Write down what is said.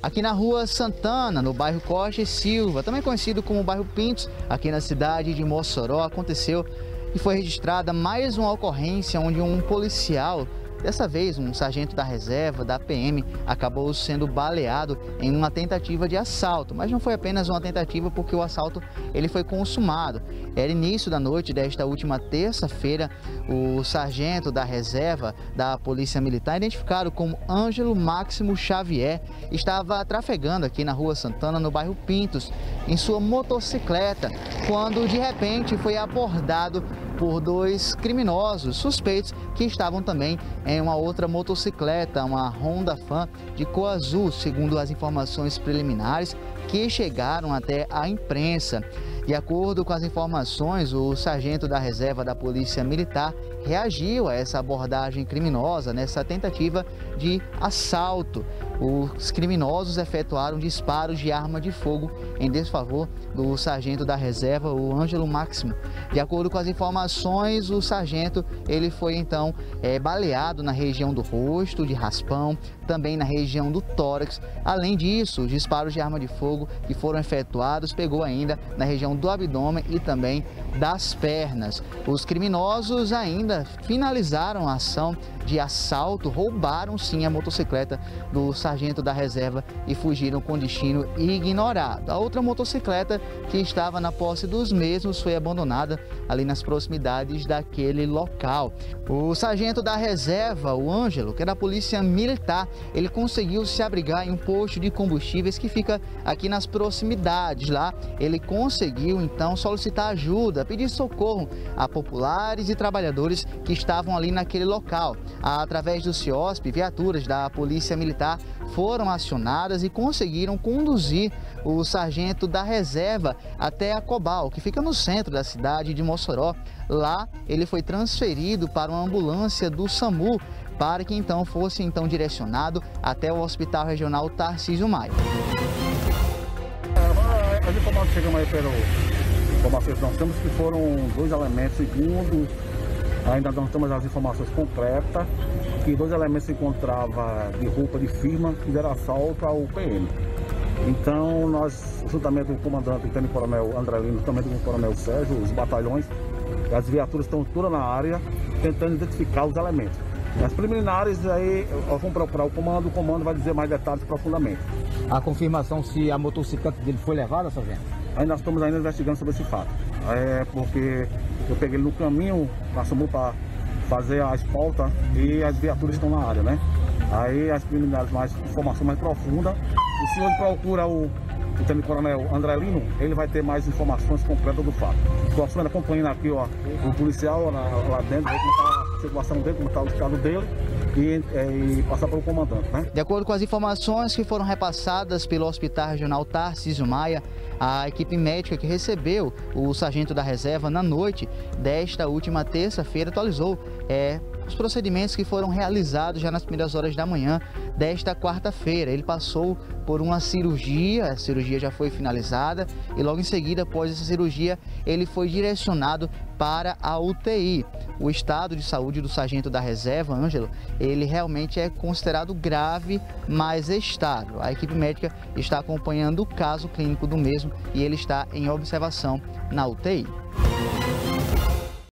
aqui na Rua Santana, no bairro Costa e Silva, também conhecido como bairro Pintos, aqui na cidade de Mossoró, aconteceu e foi registrada mais uma ocorrência onde um policial, dessa vez um sargento da reserva, da PM, acabou sendo baleado em uma tentativa de assalto. Mas não foi apenas uma tentativa, porque o assalto ele foi consumado. Era início da noite desta última terça-feira. O sargento da reserva da Polícia Militar, identificado como Ângelo Máximo Xavier, estava trafegando aqui na Rua Santana, no bairro Pintos, em sua motocicleta, quando de repente foi abordado por dois criminosos suspeitos que estavam também em uma outra motocicleta, uma Honda Fan de cor azul, segundo as informações preliminares que chegaram até a imprensa. De acordo com as informações, o sargento da reserva da Polícia Militar reagiu a essa abordagem criminosa, nessa tentativa de assalto. Os criminosos efetuaram disparos de arma de fogo em desfavor do sargento da reserva, o Ângelo Máximo. De acordo com as informações, o sargento ele foi então baleado na região do rosto, de raspão, também na região do tórax. Além disso, os disparos de arma de fogo que foram efetuados pegou ainda na região do abdômen e também das pernas. Os criminosos ainda finalizaram a ação de assalto, roubaram sim a motocicleta do sargento da reserva e fugiram com destino ignorado. A outra motocicleta que estava na posse dos mesmos foi abandonada ali nas proximidades daquele local. O sargento da reserva, o Ângelo, que é da Polícia Militar, ele conseguiu se abrigar em um posto de combustíveis que fica aqui nas proximidades. Lá ele conseguiu então solicitar ajuda, pedir socorro a populares e trabalhadores que estavam ali naquele local. Através do CIOSP, viaturas da Polícia Militar foram acionadas e conseguiram conduzir o sargento da reserva até a Cobal, que fica no centro da cidade de Mossoró. Lá ele foi transferido para uma ambulância do SAMU para que então fosse direcionado até o Hospital Regional Tarcísio Maia. As informações que chegam aí informações que nós temos que foram dois elementos, segundo ainda não temos as informações concretas, que dois elementos se encontravam de roupa de firma e deram assalto ao PM. Então nós, juntamente com o comandante, o tenente-coronel André Lino, também com o coronel Sérgio, os batalhões, as viaturas estão todas na área, tentando identificar os elementos. As preliminares aí, nós vamos procurar o comando vai dizer mais detalhes profundamente. A confirmação se a motocicleta dele foi levada, sargento? Aí nós estamos ainda investigando sobre esse fato. Porque eu peguei ele no caminho, nós fomos para fazer a escolta e as viaturas estão na área, né? Aí as preliminares, informação mais profunda. O senhor procura o tenente-coronel André Lino, ele vai ter mais informações concretas do fato. Estou acompanhando aqui ó, o policial lá dentro, ver como está a situação dele, como está o estado dele. E passar para o comandante, né? De acordo com as informações que foram repassadas pelo Hospital Regional Tarcísio Maia, a equipe médica que recebeu o sargento da reserva na noite desta última terça-feira atualizou os procedimentos que foram realizados já nas primeiras horas da manhã desta quarta-feira. Ele passou por uma cirurgia, a cirurgia já foi finalizada e logo em seguida, após essa cirurgia, ele foi direcionado para a UTI. O estado de saúde do sargento da reserva, Ângelo, ele realmente é considerado grave, mas estável. A equipe médica está acompanhando o caso clínico do mesmo e ele está em observação na UTI.